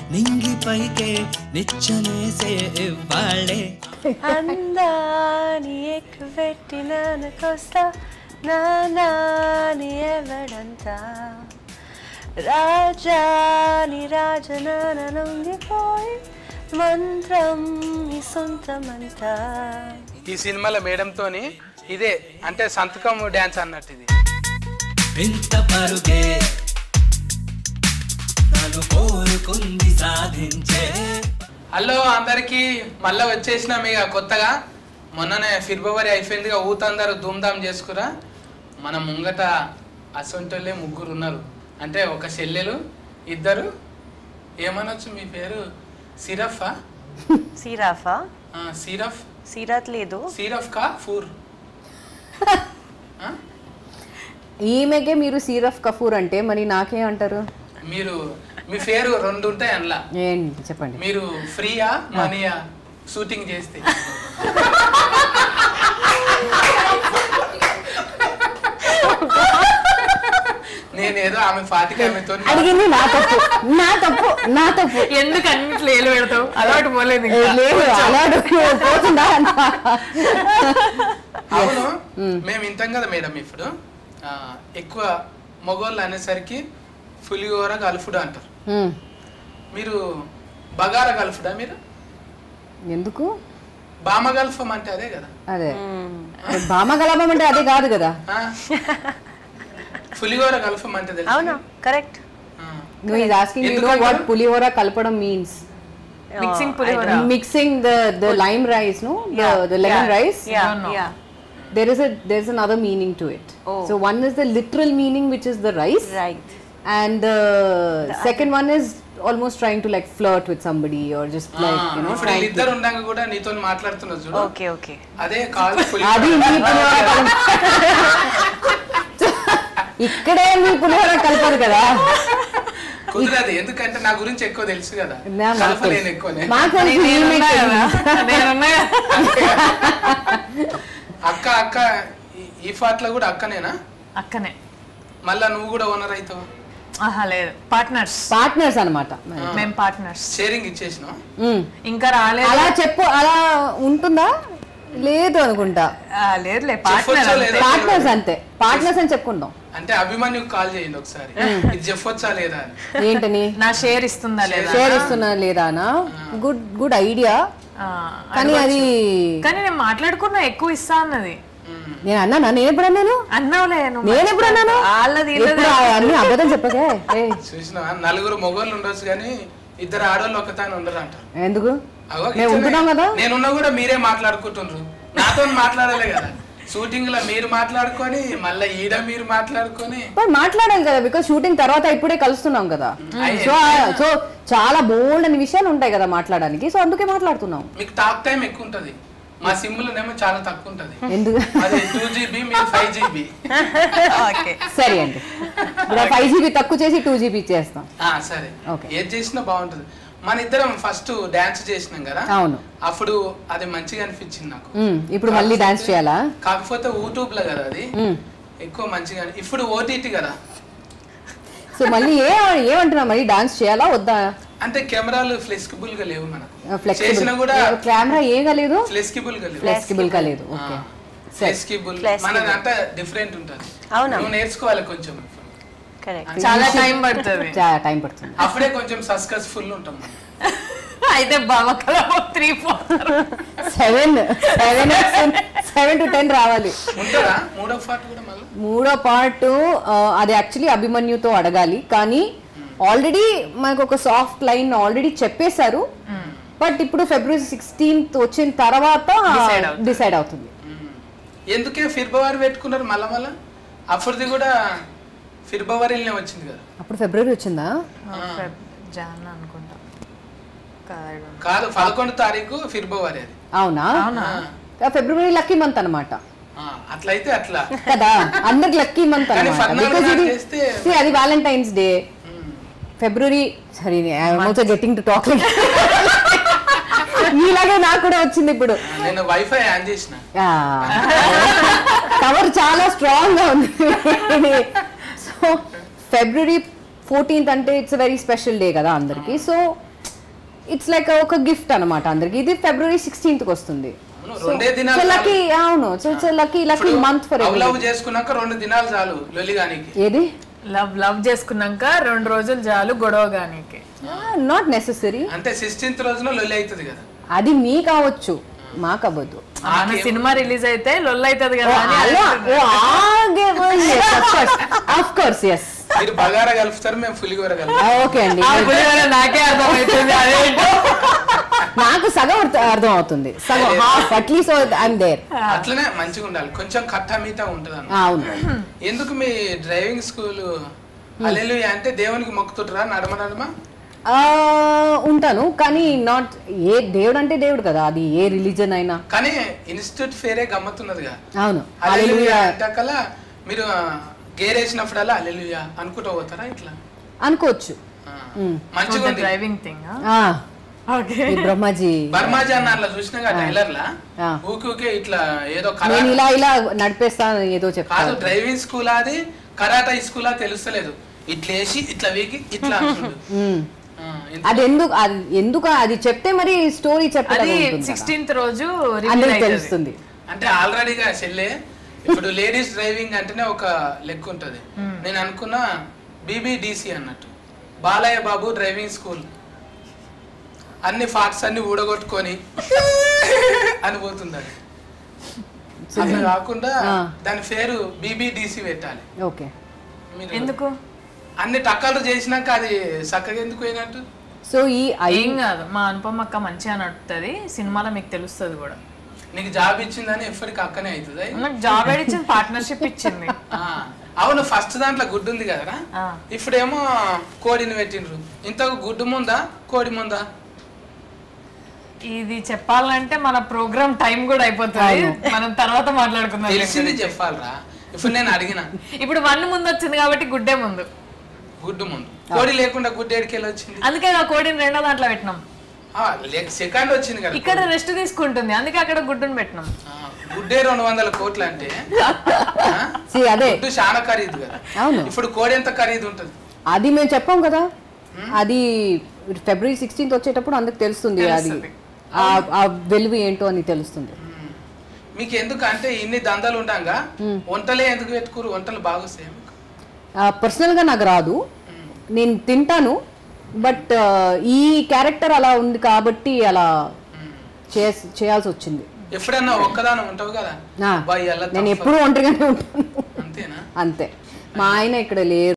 నింగిపైకే నిచ్చనేసే ఇవ్వాళే అందాని ఎక్కువెట్టినానకొస్తా నాని ఎవడంతా రాజాని రాజనాన లొంగిపోయి మంత్రం నీ సొంతమంతా. ఈ సినిమాలో మేడంతోని ఇదే అంటే సంతకం డ్యాన్స్ అన్నట్టు ఇది. ఇంత పరుగే తను కోరుకుంది సాధించే. హలో అందరికి మళ్ళీ వచ్చేసినాం ఇక కొత్తగా. మొన్ననే ఫిబ్రవరి అయిపోయింది, ఊతందరూ ధూమ్ధామ్ చేసుకురా. మన ముంగట అసొంటోళ్ళే ముగ్గురు ఉన్నారు. అంటే ఒక చెల్లెలు, ఇద్దరు ఏమనొచ్చు మీ పేరు? సిరఫా? సిరాఫా? సిరఫ్ సిరాత్ లేదు. సిరఫ్ కా ఫూర్? ఈమెకే మీరు సిరఫ్ కఫూర్ అంటే మరి నాకేం అంటారు? మీరు మీ పేరు రెండు ఉంటాయి అందులో. ఏంటి చెప్పండి. మీరు ఫ్రీయా మనీయా షూటింగ్ చేస్తే? నేనేదో ఆమె ఫాటికి ఆమెతో అడిగింది నా తప్పు నా తప్పు నా తప్పు. ఎందుకు అన్నిట్లో ఏలు పెడతావు? అలవాటు పోలేదు. లేదు అలవాటు పోతుందా? అవును, మేము వింటాం కదా మేడం. ఇప్పుడు ఎక్కువ మగోళ్ళు అనేసరికి పులిహోర గల్ఫుడు అంటారు. మీరు బగారా గల్ఫుడా? మీరు ఎందుకు బామ గల్ఫం అంటే అదే కదా? అదే బామ గలభం అంటే అదే కాదు కదా. పులిహోర గల్ఫం అంటే తెలుసు. అవునా? Correct. No, he's asking you know what pulihora kalpadam means. Mixing pulihora. Mixing the lime rice, no? The lemon rice. Yeah. There's another meaning to it. So one is the literal meaning, which is the rice. Right. And the second one is almost trying to like flirt with somebody or just like you know ఇప్పుడు ఇద్దరు ఉండంగా కూడా నీతో మాట్లాడుతున్నారు చూడు. Okay అదే call పులిహోర. అది మీ పులిహోర ఇక్కడే మీ పులిహోర కలపదు కదా. కుదరదు, ఎందుకంటే నా గురించి ఎక్కువ తెలుసు కదా. కలపలేను ఎక్కువనే. అక్క అక్క ఈ ఫాట్ లో కూడా అక్కనేనా? అక్కనే. మళ్ళా నువ్వు కూడా ఓనర్ అవుతావు? ఆహా లేదు, పార్ట్నర్స్ అన్నమాట. మేము పార్ట్నర్స్. షేరింగ్ ఇచ్చేసినా? ఇంకా రాలేదు. అలా చెప్పు, అలా ఉంటుందా? లేదు అనుకుంటా. లేదులే, పార్ట్నర్స్ అంతే. పార్ట్నర్స్ అని చెప్పుకుందాం. అంటే అభిమన్యు కాల్ చేయండి ఒకసారి, ఇది చెప్పొచ్చా లేదా అని. ఏంటని? నా షేర్ ఇస్తుందా లేదా? షేర్ ఇస్తున్నా లేదానా? Good idea. కానీ అది నేను మాట్లాడుకున్నా ఎక్కువ ఇస్తా అన్నది. నేను అన్నానా? నేను ఎప్పుడు అన్నాను? అన్నావులే. నేను ఎప్పుడు అన్నాను? అన్ని అబద్ధం చెప్పకే. చూసినా నలుగురు మొగోళ్ళు ఉండొచ్చు కానీ ఇద్దరు ఆడవాళ్ళు ఒకతాని ఉండరు అంటారు. ఎందుకు? ఉంటున్నాం కదా. నేనున్నా కూడా మీరే మాట్లాడుకుంటున్నారు, నాతో మాట్లాడాలి కదా. షూటింగ్ లో మీరు మాట్లాడుకొని మళ్ళీ ఈడ మీరు మాట్లాడుకొని మాట్లాడాలి కదా. బికాస్ షూటింగ్ తర్వాత ఇప్పుడే కలుస్తున్నాం కదా. సో చాలా బోల్డ్ అని విషయాలు ఉంటాయి కదా మాట్లాడడానికి. సో అందుకే మాట్లాడుతున్నాం. మీకు టాక్ టైం ఎక్కువ ఉంటది, మా సిమ్లోనేమో చాలా తక్కువ ఉంటది. ఎందుకు? అది 2GB, మీరు 5GB. సరే అండి, 5GB తక్కువ చేసి 2GB చేస్తాం. సరే, ఏది చేసినా బాగుంటది. మన ఇద్దరం ఫస్ట్ డాన్స్ చేసినాం కదా. అవును, అప్పుడు అది మంచిగా అనిపించింది నాకు. ఇప్పుడు మళ్ళీ డాన్స్ చేయాలా? కాకపోతే యూట్యూబ్ లో కదా అది ఎక్కువ మంచిగా. ఇప్పుడు ఓటీటీ కదా. సో మళ్ళీ ఏమంటున్నా, మళ్ళీ డాన్స్ చేయాలా వద్దా? అంటే కెమెరాలు ఫ్లెక్సిబుల్ గా లేవు మనకు. కెమెరా ఏగా లేదు, ఫ్లెక్సిబుల్ గా లేదు. ఓకే, ఫ్లెక్సిబుల్ మనది అంతా డిఫరెంట్ ఉంటుంది. నువ్వు నేర్చుకోవాలి కొంచెం. చాలా టైం పడుతుంది. అప్పుడే కొంచెం సక్సెస్ఫుల్ ఉంటాం. అయితే బాగా 7 to 10 రావాలి. ఉంటారా మూడో పార్ట్ కూడా? మళ్ళీ మూడో పార్ట్ అది యాక్చువల్లీ అభిమన్యుతో అడగాలి. కానీ ఆల్రెడీ మనకు ఒక సాఫ్ట్ లైన్ ఆల్రెడీ చెప్పేశారు. బట్ ఇప్పుడు February 16th వచ్చిన తర్వాత డిసైడ్ అవుతుంది. ఎందుకే ఫిబ్రవరి పెట్టుకున్నారు మళ్ళా? అప్పుడుది కూడా ఫిబ్రవరిలోనే వచ్చింది కదా. అప్పుడు ఫిబ్రవరి వచ్చిందా? అనుకుంటా కాదు, 11వ తారీఖు ఫిబ్రవరి. అది అవునా? ఫిబ్రవరి లక్కీ మంత్ అన్నమాట. అట్లయితే అట్లా కదా, అందరికి లక్కీ మంత్ అన్నమాట. అది Valentine's Day. February sorry, I'm also getting to talk like మీలాగే నాకు కూడా వచ్చింది ఇప్పుడు. నేను వైఫై ఆన్ చేసిన, కవర్ చాలా స్ట్రాంగ్ గా ఉంది. సో February 14th అంటే ఇట్స్ వెరీ స్పెషల్ డే కదా అందరికి. సో ఇట్స్ లైక్ ఒక గిఫ్ట్ అనమాట అందరికి. ఇది ఫిబ్రవరి 16th వస్తుంది. రెండే దినాలు లక్కీ. అవును, so it's lucky month for love చేసుకున్నాక 2 దినాలు చాలు లొలిగానికి. ఏది లవ్ చేసుకున్నాక 2 రోజులు చాలు గొడవ గానికి. Not necessary. అంటే 16th రోజున లొల్లి అవుతుంది కదా. అది మీ కావచ్చు, మాకు అవ్వదు. సినిమా రిలీజ్ అయితే లొల్లి అవుతుంది కదా అని. Of course yes. మీరు బగారా కలుపుతారు, మేము పులిగోర కలుపుతాం. ఓకే అండి, నాకే అర్థమవుతుంది. అదేంటో నాకు సగం అర్థం అవుతుంది, సగం హాఫ్ అట్లీస్ట్ ఐఎమ్ దేర్. అట్లనే మంచిగా ఉండాలి, కొంచెం కట్టా మీట ఉంటది అన్న. అవును. ఎందుకు మీ డ్రైవింగ్ స్కూల్ హల్లెలూయా అంటే దేవునికి మొక్కుతుంటారా నడమ నడమ? ఉంటాను, కానీ నాట్ ఏ దేవుడు అంటే దేవుడు కదా, అది ఏ రిలీజన్ అయినా. కానీ ఇన్స్టిట్యూట్ ఫేరే గమ్మత్తున్నదిగా. అవును, హల్లెలూయా అంటకల్లా మీరు గేర్ వేసినప్పుడల్లా హల్లెలూయా అనుకుంటూ పోతారా ఇట్లా? అనుకోవచ్చు. మంచిగా ఉంది డ్రైవింగ్ థింగ్. బ్రహ్మాజీ బర్మాజీ అన్న అట్లా చూసినా టైలర్ లా ఊకే ఇట్లా ఏదో నేను ఇలా నడిపేస్తాను ఏదో కాదు. డ్రైవింగ్ స్కూల్ అది కరాటా స్కూల్ తెలుస్తలేదు. ఇట్లా వేసి ఇట్లా వీకి ఇట్లా అది ఎందుకు అది చెప్తే మరి స్టోరీ చెప్పాలి. 16th రోజు తెలుస్తుంది. అంటే ఆల్రెడీగా చెల్లె ఇప్పుడు లేడీస్ డ్రైవింగ్ అంటేనే ఒక లెక్క ఉంటది. నేను అనుకున్నా బీబీడీసీ అన్నట్టు, బాలయ్య బాబు డ్రైవింగ్ స్కూల్. అన్ని ఫాట్స్ అన్ని ఊడగొట్టుకొని అని పోతుంది. అది అట్లా కాకుండా దాని పేరు బీబీడీసీ పెట్టాలి. ఓకే. ఎందుకు అన్ని టక్కలు చేసినాక అది చక్కగా ఎందుకు పోయినట్టు? సో ఏం కాదు, మా అనుపమ అక్క మంచిగా నడుపుతుంది సినిమాలో, మీకు తెలుస్తుంది కూడా. నీకు జాబ్ ఇచ్చిందని ఎప్పటికి అక్కనే అవుతుంది. నాకు జాబ్ ఇచ్చింది, పార్ట్నర్షిప్ ఇచ్చింది. అవును, ఫస్ట్ దాంట్లో గుడ్డు ఉంది కదరా, ఇప్పుడేమో కోడిని పెట్టిండ్రు. ఇంతకు గుడ్డు ముందా కోడి ముందా? ఇది చెప్పాలంటే మన ప్రోగ్రామ్ టైం కూడా అయిపోతుంది, మనం తర్వాత మాట్లాడుకుందాం. తెలిసింది చెప్పాలరా. ఇప్పుడు నేను అడిగిన, ఇప్పుడు 1 ముందు వచ్చింది కాబట్టి గుడ్డే ముందు. గుడ్డు ముందు కోడి లేకుండా గుడ్డు ఎడికెళ్ళి వచ్చింది. అందుకే ఆ కోడిని 2వ దాంట్లో పెట్టినాం. సెకండ్ వచ్చింది కదా, ఇక్కడ రెస్ట్ తీసుకుంటుంది, అందుకే అక్కడ గుడ్డుని పెట్టినాం. గుడ్డే 200 కోట్లు అంటే అదే గుడ్డు చాలా ఖరీదు కదా. ఇప్పుడు కోడి ఎంత ఖరీదు ఉంటుంది అది మేము చెప్పాం కదా. అది ఫిబ్రవరి 16th వచ్చేటప్పుడు అందుకు తెలుస్తుంది, అది ఆ వెలుగు ఏంటో అని తెలుస్తుంది. మీకు ఎందుకు అంటే ఇన్ని దందాలు ఉంటాగా వంటలే ఎందుకు పెట్టుకోరు? వంటలు బాగా వస్తాయి. పర్సనల్ గా నాకు రాదు, నేను తింటాను, బట్ ఈ క్యారెక్టర్ అలా ఉంది కాబట్టి అలా చేయాల్సి వచ్చింది. ఎప్పుడన్నా ఒక్కదానం ఉంటావు కదా, నేను ఎప్పుడు ఒంటరిగానే ఉంటాను. అంతేనా? అంతే. మా ఆయన ఇక్కడ లేరు.